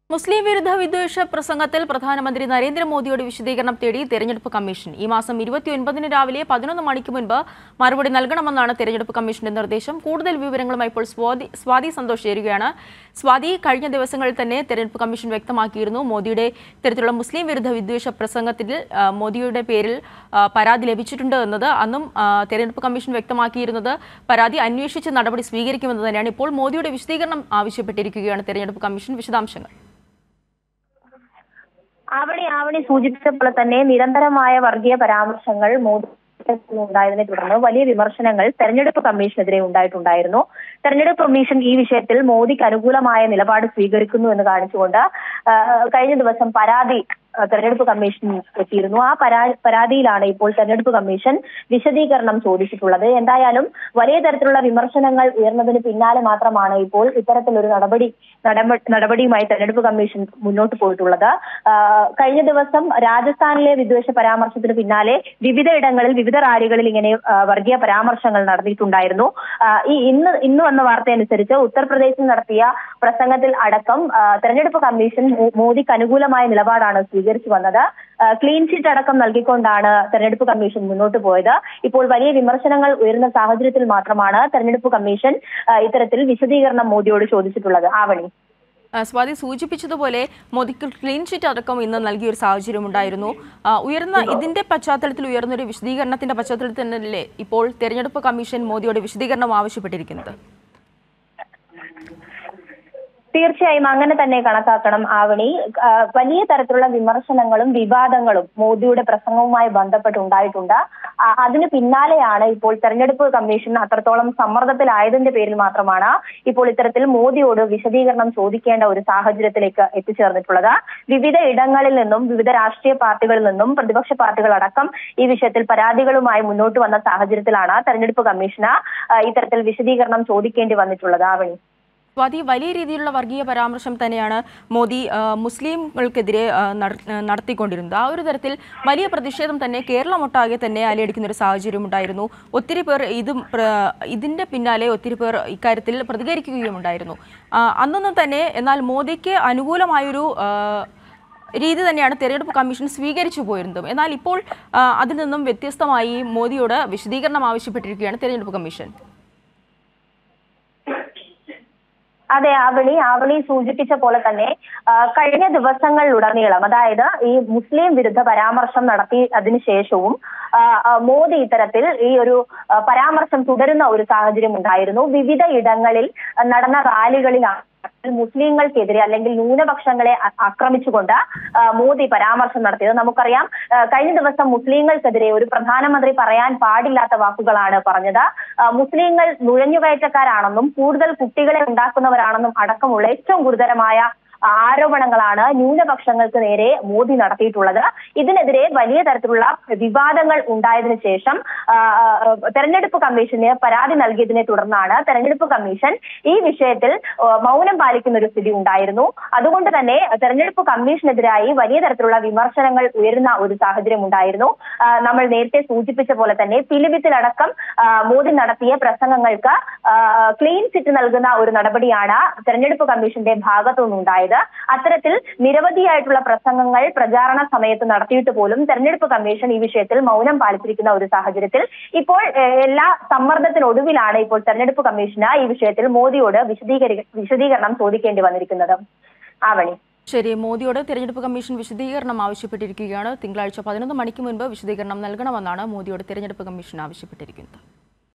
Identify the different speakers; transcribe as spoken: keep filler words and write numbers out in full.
Speaker 1: മുസ്ലിം വിരുദ്ധ വിദ്വേഷ പ്രസംഗത്തിൽ പ്രധാനമന്ത്രി നരേന്ദ്രമോദിയോട് വിശദീകരണം തേടി തെരഞ്ഞെടുപ്പ് കമ്മീഷൻ ഈ മാസം ഇരുപത്തിയൊൻപതിന് രാവിലെ പതിനൊന്ന് മണിക്ക് മുൻപ് മറുപടി നൽകണമെന്നാണ് തെരഞ്ഞെടുപ്പ് കമ്മീഷന്റെ നിർദ്ദേശം. കൂടുതൽ വിവരങ്ങളുമായി ഇപ്പോൾ സ്വാതി സ്വാതി സന്തോഷ് ചേരുകയാണ്. സ്വാതി, കഴിഞ്ഞ ദിവസങ്ങളിൽ തന്നെ തെരഞ്ഞെടുപ്പ് കമ്മീഷൻ വ്യക്തമാക്കിയിരുന്നു മോദിയുടെ ഇത്തരത്തിലുള്ള മുസ്ലിം വിരുദ്ധ വിദ്വേഷ പ്രസംഗത്തിൽ മോദിയുടെ പേരിൽ പരാതി ലഭിച്ചിട്ടുണ്ട് എന്നത്. അന്നും തെരഞ്ഞെടുപ്പ് കമ്മീഷൻ വ്യക്തമാക്കിയിരുന്നത് പരാതി അന്വേഷിച്ച് നടപടി സ്വീകരിക്കുമെന്ന് തന്നെയാണ്. ഇപ്പോൾ മോദിയുടെ വിശദീകരണം ആവശ്യപ്പെട്ടിരിക്കുകയാണ് തെരഞ്ഞെടുപ്പ് കമ്മീഷൻ. വിശദാംശങ്ങൾ.
Speaker 2: ആവണി ആവണി സൂചിപ്പിച്ചപ്പോൾ തന്നെ നിരന്തരമായ വർഗീയ പരാമർശങ്ങൾ മോദി ഉണ്ടായതിനെ തുടർന്ന് വലിയ വിമർശനങ്ങൾ തെരഞ്ഞെടുപ്പ് കമ്മീഷനെതിരെ ഉണ്ടായിട്ടുണ്ടായിരുന്നു. തെരഞ്ഞെടുപ്പ് കമ്മീഷൻ ഈ വിഷയത്തിൽ മോദിക്ക് അനുകൂലമായ നിലപാട് സ്വീകരിക്കുന്നു എന്ന് കാണിച്ചുകൊണ്ട് കഴിഞ്ഞ ദിവസം പരാതി തെരഞ്ഞെടുപ്പ് കമ്മീഷൻ എത്തിയിരുന്നു. ആ പരാ പരാതിയിലാണ് ഇപ്പോൾ തെരഞ്ഞെടുപ്പ് കമ്മീഷൻ വിശദീകരണം ചോദിച്ചിട്ടുള്ളത്. എന്തായാലും വലിയ തരത്തിലുള്ള വിമർശനങ്ങൾ ഉയർന്നതിന് പിന്നാലെ മാത്രമാണ് ഇപ്പോൾ ഇത്തരത്തിലൊരു നടപടി നടപടിയുമായി തെരഞ്ഞെടുപ്പ് കമ്മീഷൻ മുന്നോട്ട് പോയിട്ടുള്ളത്. കഴിഞ്ഞ ദിവസം രാജസ്ഥാനിലെ വിദ്വേഷ പരാമർശത്തിന് പിന്നാലെ വിവിധ ഇടങ്ങളിൽ വിവിധ റാലികളിൽ ഇങ്ങനെ വർഗീയ പരാമർശങ്ങൾ നടത്തിയിട്ടുണ്ടായിരുന്നു. ഈ ഇന്ന് ഇന്ന് വന്ന വാർത്തയനുസരിച്ച് ഉത്തർപ്രദേശിൽ നടത്തിയ പ്രസംഗത്തിൽ അടക്കം തെരഞ്ഞെടുപ്പ് കമ്മീഷൻ മോദിക്ക് അനുകൂലമായ നിലപാടാണ് സ്വീകരിച്ചു വന്നത്. ക്ലീൻ ചിറ്റ് അടക്കം നൽകിക്കൊണ്ടാണ് തെരഞ്ഞെടുപ്പ് കമ്മീഷൻ മുന്നോട്ട് പോയത്. ഇപ്പോൾ വലിയ വിമർശനങ്ങൾ ഉയർന്ന സാഹചര്യത്തിൽ മാത്രമാണ് തെരഞ്ഞെടുപ്പ് കമ്മീഷൻ ഇത്തരത്തിൽ വിശദീകരണം മോദിയോട് ചോദിച്ചിട്ടുള്ളത്. ആവണി,
Speaker 1: സ്വാതി സൂചിപ്പിച്ചതുപോലെ മോദിക്ക് ക്ലീൻ ചിറ്റ് അടക്കം ഇന്ന് നൽകിയ ഒരു സാഹചര്യം ഉണ്ടായിരുന്നു. ഉയർന്ന ഇതിന്റെ പശ്ചാത്തലത്തിൽ ഉയർന്നൊരു വിശദീകരണത്തിന്റെ പശ്ചാത്തലത്തിൽ തന്നെയല്ലേ ഇപ്പോൾ തെരഞ്ഞെടുപ്പ് കമ്മീഷൻ മോദിയോട് വിശദീകരണം ആവശ്യപ്പെട്ടിരിക്കുന്നത്?
Speaker 2: തീർച്ചയായും അങ്ങനെ തന്നെ കണക്കാക്കണം ആവണി. വലിയ തരത്തിലുള്ള വിമർശനങ്ങളും വിവാദങ്ങളും മോദിയുടെ പ്രസംഗവുമായി ബന്ധപ്പെട്ടുണ്ടായിട്ടുണ്ട്. അതിന് പിന്നാലെയാണ് ഇപ്പോൾ തെരഞ്ഞെടുപ്പ് കമ്മീഷൻ അത്രത്തോളം സമ്മർദ്ദത്തിലായതിന്റെ പേരിൽ മാത്രമാണ് ഇപ്പോൾ ഇത്തരത്തിൽ മോദിയോട് വിശദീകരണം ചോദിക്കേണ്ട ഒരു സാഹചര്യത്തിലേക്ക് എത്തിച്ചേർന്നിട്ടുള്ളത്. വിവിധ ഇടങ്ങളിൽ നിന്നും വിവിധ രാഷ്ട്രീയ പാർട്ടികളിൽ നിന്നും പ്രതിപക്ഷ പാർട്ടികൾ അടക്കം ഈ വിഷയത്തിൽ പരാതികളുമായി മുന്നോട്ട് വന്ന സാഹചര്യത്തിലാണ് തെരഞ്ഞെടുപ്പ് കമ്മീഷന് ഇത്തരത്തിൽ വിശദീകരണം ചോദിക്കേണ്ടി വന്നിട്ടുള്ളത്. ആവണി,
Speaker 1: സ്വാതി, വലിയ രീതിയിലുള്ള വർഗീയ പരാമർശം തന്നെയാണ് മോദി മുസ്ലിംകൾക്കെതിരെ നടത്തിക്കൊണ്ടിരുന്നത്. ആ ഒരു തരത്തിൽ വലിയ പ്രതിഷേധം തന്നെ കേരളമൊട്ടാകെ തന്നെ അലയടിക്കുന്ന ഒരു സാഹചര്യം ഉണ്ടായിരുന്നു. ഒത്തിരി പേർ ഇതും ഇതിന്റെ പിന്നാലെ ഒത്തിരി പേർ ഇക്കാര്യത്തിൽ പ്രതികരിക്കുകയും ഉണ്ടായിരുന്നു അന്നൊന്നും തന്നെ. എന്നാൽ മോദിക്ക് അനുകൂലമായൊരു രീതി തന്നെയാണ് തെരഞ്ഞെടുപ്പ് കമ്മീഷൻ സ്വീകരിച്ചു പോയിരുന്നതും. എന്നാൽ ഇപ്പോൾ അതിൽ നിന്നും വ്യത്യസ്തമായി മോദിയോട് വിശദീകരണം ആവശ്യപ്പെട്ടിരിക്കുകയാണ് തെരഞ്ഞെടുപ്പ് കമ്മീഷൻ.
Speaker 2: അതെ ആവണി, ആവണി സൂചിപ്പിച്ച പോലെ തന്നെ കഴിഞ്ഞ ദിവസങ്ങളിലുടനീളം, അതായത് ഈ മുസ്ലിം വിരുദ്ധ പരാമർശം നടത്തി അതിനുശേഷവും മോദി ഇത്തരത്തിൽ ഈ ഒരു പരാമർശം തുടരുന്ന ഒരു സാഹചര്യം ഉണ്ടായിരുന്നു. വിവിധ ഇടങ്ങളിൽ നടന്ന റാലികളിലാണ് മുസ്ലിങ്ങൾക്കെതിരെ അല്ലെങ്കിൽ ന്യൂനപക്ഷങ്ങളെ ആക്രമിച്ചുകൊണ്ട് മോദി പരാമർശം നടത്തിയത്. നമുക്കറിയാം, കഴിഞ്ഞ ദിവസം മുസ്ലിങ്ങൾക്കെതിരെ ഒരു പ്രധാനമന്ത്രി പറയാൻ പാടില്ലാത്ത വാക്കുകളാണ് പറഞ്ഞത്. മുസ്ലിങ്ങൾ നുഴഞ്ഞുകയറ്റക്കാരാണെന്നും കൂടുതൽ കുട്ടികളെ ഉണ്ടാക്കുന്നവരാണെന്നും അടക്കമുള്ള ഏറ്റവും ഗുരുതരമായ ആരോപണങ്ങളാണ് ന്യൂനപക്ഷങ്ങൾക്ക് നേരെ മോദി നടത്തിയിട്ടുള്ളത്. ഇതിനെതിരെ വലിയ തരത്തിലുള്ള വിവാദങ്ങൾ ഉണ്ടായതിനു ശേഷം തെരഞ്ഞെടുപ്പ് കമ്മീഷന് പരാതി നൽകിയതിനെ തുടർന്നാണ് തെരഞ്ഞെടുപ്പ് കമ്മീഷൻ ഈ വിഷയത്തിൽ മൗനം പാലിക്കുന്ന ഒരു സ്ഥിതി ഉണ്ടായിരുന്നു. അതുകൊണ്ട് തന്നെ തെരഞ്ഞെടുപ്പ് കമ്മീഷനെതിരായി വലിയ തരത്തിലുള്ള വിമർശനങ്ങൾ ഉയരുന്ന ഒരു സാഹചര്യം ഉണ്ടായിരുന്നു. നമ്മൾ നേരത്തെ സൂചിപ്പിച്ച പോലെ തന്നെ പിലിഭിത്തിലടക്കം മോദി നടത്തിയ പ്രസംഗങ്ങൾക്ക് ക്ലീൻ ചിറ്റ് നൽകുന്ന ഒരു നടപടിയാണ് തെരഞ്ഞെടുപ്പ് കമ്മീഷന്റെ ഭാഗത്തുനിന്നുണ്ടായത്. അത്തരത്തിൽ നിരവധിയായിട്ടുള്ള പ്രസംഗങ്ങൾ പ്രചാരണ സമയത്ത് നടത്തിയിട്ട് പോലും തെരഞ്ഞെടുപ്പ് കമ്മീഷൻ ഈ വിഷയത്തിൽ മൗനം പാലിച്ചിരിക്കുന്ന ഒരു സാഹചര്യത്തിൽ ഇപ്പോൾ എല്ലാ സമ്മർദ്ദത്തിനൊടുവിലാണ് ഇപ്പോൾ തെരഞ്ഞെടുപ്പ് കമ്മീഷന് ഈ വിഷയത്തിൽ മോദിയോട് വിശദീകരി വിശദീകരണം ചോദിക്കേണ്ടി വന്നിരിക്കുന്നത്. ആവണി,
Speaker 1: ശരി, മോദിയോട് തെരഞ്ഞെടുപ്പ് കമ്മീഷൻ വിശദീകരണം ആവശ്യപ്പെട്ടിരിക്കുകയാണ്. തിങ്കളാഴ്ച പതിനൊന്ന് മണിക്ക് മുൻപ് വിശദീകരണം നൽകണമെന്നാണ് മോദിയോട് തെരഞ്ഞെടുപ്പ് കമ്മീഷൻ ആവശ്യപ്പെട്ടിരിക്കുന്നത്.